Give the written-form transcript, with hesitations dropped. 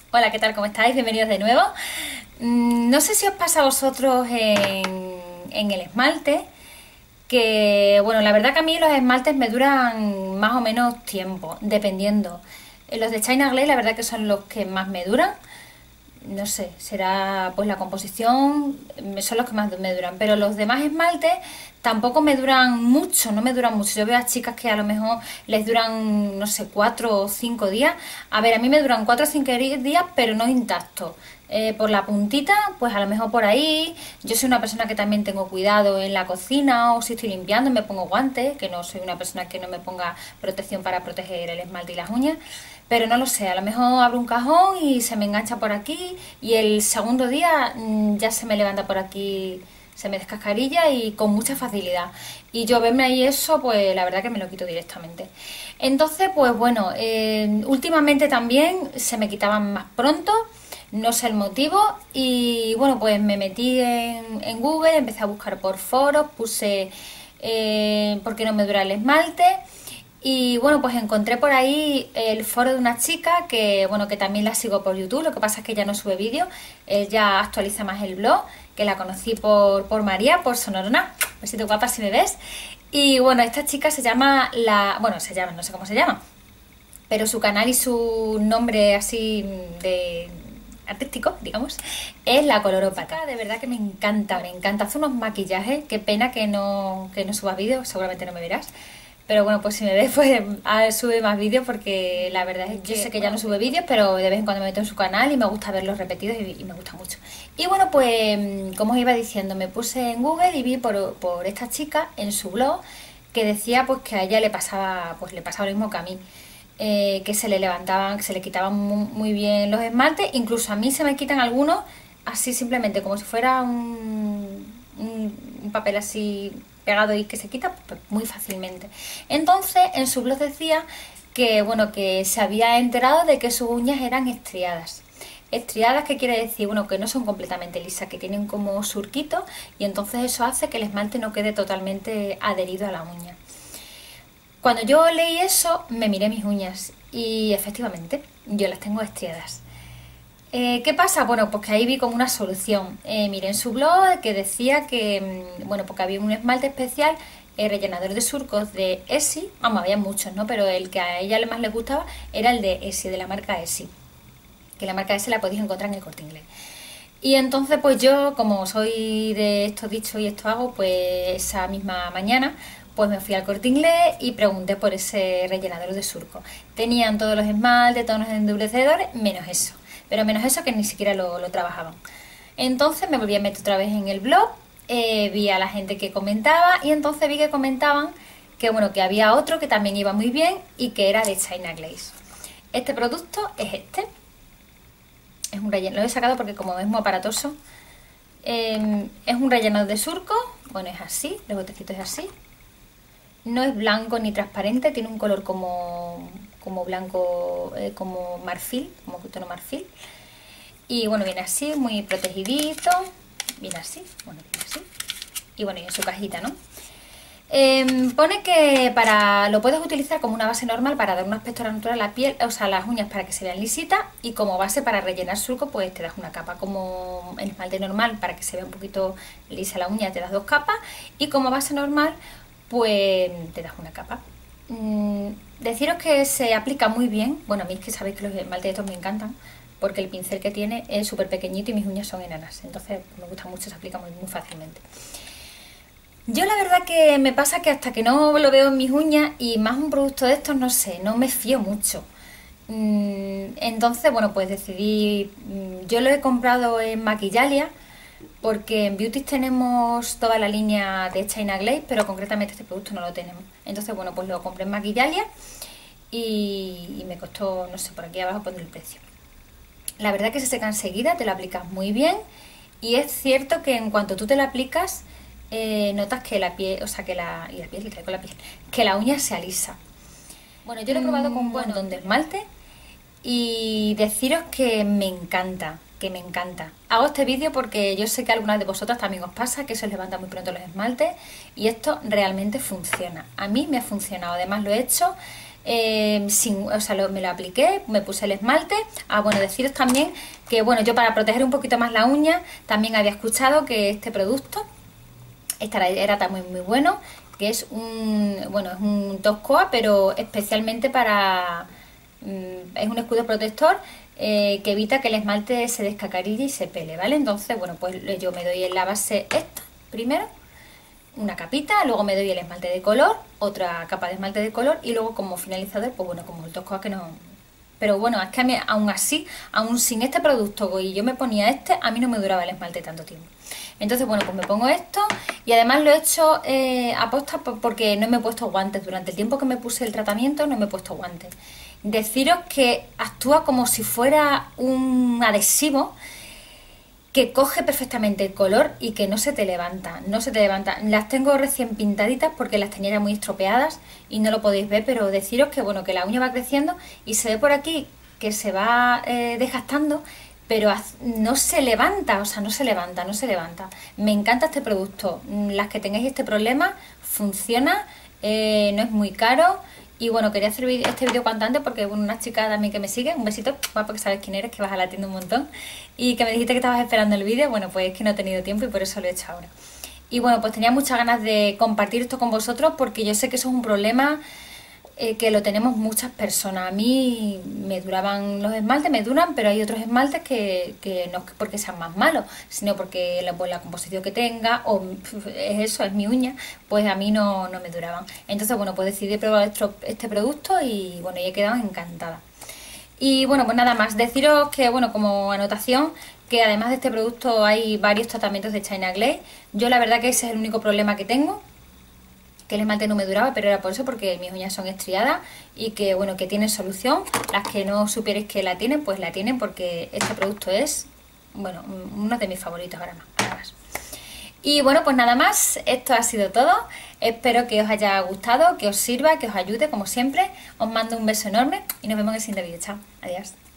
Hola, ¿qué tal? ¿Cómo estáis? Bienvenidos de nuevo. No sé si os pasa a vosotros en el esmalte, que bueno, la verdad que a mí los esmaltes me duran más o menos tiempo, dependiendo. Los de China Glaze la verdad que son los que más me duran. No sé, será pues la composición, son los que más me duran, pero los demás esmaltes tampoco me duran mucho, no me duran mucho. Yo veo a chicas que a lo mejor les duran, no sé, 4 o 5 días. A ver, a mí me duran 4 o 5 días, pero no intactos. Por la puntita, pues a lo mejor por ahí. Yo soy una persona que también tengo cuidado en la cocina, o si estoy limpiando me pongo guantes, que no soy una persona que no me ponga protección para proteger el esmalte y las uñas. Pero no lo sé, a lo mejor abro un cajón y se me engancha por aquí y el segundo día ya se me levanta por aquí, se me descascarilla y con mucha facilidad. Y yo verme ahí eso, pues la verdad que me lo quito directamente. Entonces, pues bueno, últimamente también se me quitaban más pronto, no sé el motivo. Y bueno, pues me metí en Google, empecé a buscar por foros, puse por qué no me dura el esmalte. Y bueno, pues encontré por ahí el foro de una chica que, bueno, que también la sigo por YouTube. Lo que pasa es que ella no sube vídeos, ella actualiza más el blog, que la conocí por María, por Sonorona. Besito guapa si me ves. Y bueno, esta chica se llama bueno, se llama, no sé cómo se llama, pero su canal y su nombre así de artístico, digamos, es La Colorópata. De verdad que me encanta, me encanta. Hace unos maquillajes, qué pena que no suba vídeos, seguramente no me verás. Pero bueno, pues si me ves, pues sube más vídeos porque la verdad es que yo sé que ya no sube vídeos, pero de vez en cuando me meto en su canal y me gusta verlos repetidos y me gusta mucho. Y bueno, pues como os iba diciendo, me puse en Google y vi por esta chica en su blog que decía pues que a ella le pasaba lo mismo que a mí. Que se le levantaban, que se le quitaban muy bien los esmaltes, incluso a mí se me quitan algunos así simplemente como si fuera un papel así pegado y que se quita pues, muy fácilmente. Entonces en su blog decía que bueno, que se había enterado de que sus uñas eran estriadas. Estriadas, ¿qué quiere decir? Bueno, que no son completamente lisas, que tienen como surquitos y entonces eso hace que el esmalte no quede totalmente adherido a la uña. Cuando yo leí eso, me miré mis uñas y efectivamente yo las tengo estriadas. ¿Qué pasa? Bueno, pues que ahí vi como una solución. Miré en su blog que decía que, bueno, porque había un esmalte especial, rellenador de surcos de Essie, vamos, había muchos, ¿no? Pero el que a ella más le gustaba era el de Essie, de la marca Essie, que la marca Essie la podéis encontrar en el Corte Inglés. Y entonces pues yo, como soy de esto dicho y esto hago, pues esa misma mañana pues me fui al Corte Inglés y pregunté por ese rellenador de surco. Tenían todos los esmaltes, todos los endurecedores, menos eso. Pero menos eso que ni siquiera lo trabajaban. Entonces me volví a meter otra vez en el blog, vi a la gente que comentaba y entonces vi que comentaban que bueno, que había otro que también iba muy bien y que era de China Glaze. Este producto es este. Es un relleno, lo he sacado porque como es muy aparatoso. Es un rellenador de surco, bueno, es así, los botecitos es así. No es blanco ni transparente, tiene un color como blanco, como marfil, como tono marfil. Y bueno, viene así, muy protegidito. Viene así, bueno, viene así. Y bueno, y en su cajita, ¿no? Pone que lo puedes utilizar como una base normal para dar un aspecto natural a la piel, o sea, a las uñas para que se vean lisitas, y como base para rellenar surco, pues te das una capa, como el esmalte normal para que se vea un poquito lisa la uña, te das 2 capas, y como base normal, pues te das una capa. Deciros que se aplica muy bien. Bueno, a mí es que sabéis que los esmaltes estos me encantan, porque el pincel que tiene es súper pequeñito y mis uñas son enanas, entonces me gusta mucho, se aplica muy fácilmente. Yo la verdad que me pasa que hasta que no lo veo en mis uñas y más un producto de estos, no sé, no me fío mucho. Entonces, bueno, pues decidí, yo lo he comprado en Maquillalia porque en Beauty tenemos toda la línea de China Glaze, pero concretamente este producto no lo tenemos. Entonces, bueno, pues lo compré en Maquillalia y me costó, no sé, por aquí abajo pondré el precio. La verdad que se seca enseguida, te lo aplicas muy bien y es cierto que en cuanto tú te lo aplicas, notas que la piel, o sea, que que la uña se alisa. Bueno, yo lo he probado con un montón de esmalte y deciros que me encanta, que me encanta. Hago este vídeo porque yo sé que a algunas de vosotras también os pasa que se os levanta muy pronto los esmaltes y esto realmente funciona. A mí me ha funcionado, además lo he hecho o sea, me lo apliqué, me puse el esmalte. Bueno, deciros también que, bueno, yo para proteger un poquito más la uña, también había escuchado que este producto, era también muy bueno, que es bueno, es un Toscoa, pero especialmente para, es un escudo protector que evita que el esmalte se descacarille y se pele, ¿vale? Entonces, bueno, pues yo me doy en la base esta primero, una capita, luego me doy el esmalte de color, otra capa de esmalte de color y luego como finalizador, pues bueno, como el Toscoa que no... Pero bueno, es que a mí, aún así, aún sin este producto y yo me ponía a mí no me duraba el esmalte tanto tiempo. Entonces, bueno, pues me pongo esto y además lo he hecho aposta porque no me he puesto guantes. Durante el tiempo que me puse el tratamiento no me he puesto guantes. Deciros que actúa como si fuera un adhesivo que coge perfectamente el color y que no se te levanta, no se te levanta. Las tengo recién pintaditas porque las tenía ya muy estropeadas y no lo podéis ver, pero deciros que bueno, que la uña va creciendo y se ve por aquí que se va desgastando, pero no se levanta, o sea, no se levanta, no se levanta. Me encanta este producto. Las que tengáis este problema, funciona, no es muy caro. Y bueno, quería hacer este vídeo cuanto antes porque bueno, una chica también que me sigue, un besito, guapo, que sabes quién eres, que vas a la tienda un montón, y que me dijiste que estabas esperando el vídeo. Bueno, pues es que no he tenido tiempo y por eso lo he hecho ahora. Y bueno, pues tenía muchas ganas de compartir esto con vosotros porque yo sé que eso es un problema que lo tenemos muchas personas. A mí me duraban los esmaltes, me duran, pero hay otros esmaltes que no es porque sean más malos, sino porque pues, la composición que tenga, o es eso, es mi uña, pues a mí no me duraban. Entonces, bueno, pues decidí probar este producto y bueno, y he quedado encantada. Y bueno, pues nada más, deciros que, bueno, como anotación, que además de este producto hay varios tratamientos de China Glaze. Yo la verdad que ese es el único problema que tengo, que el esmalte no me duraba, pero era por eso, porque mis uñas son estriadas y que bueno, que tienen solución. Las que no supierais que la tienen, pues la tienen, porque este producto es, bueno, uno de mis favoritos ahora más. Y bueno, pues nada más, esto ha sido todo. Espero que os haya gustado, que os sirva, que os ayude como siempre. Os mando un beso enorme y nos vemos en el siguiente vídeo. Chao, adiós.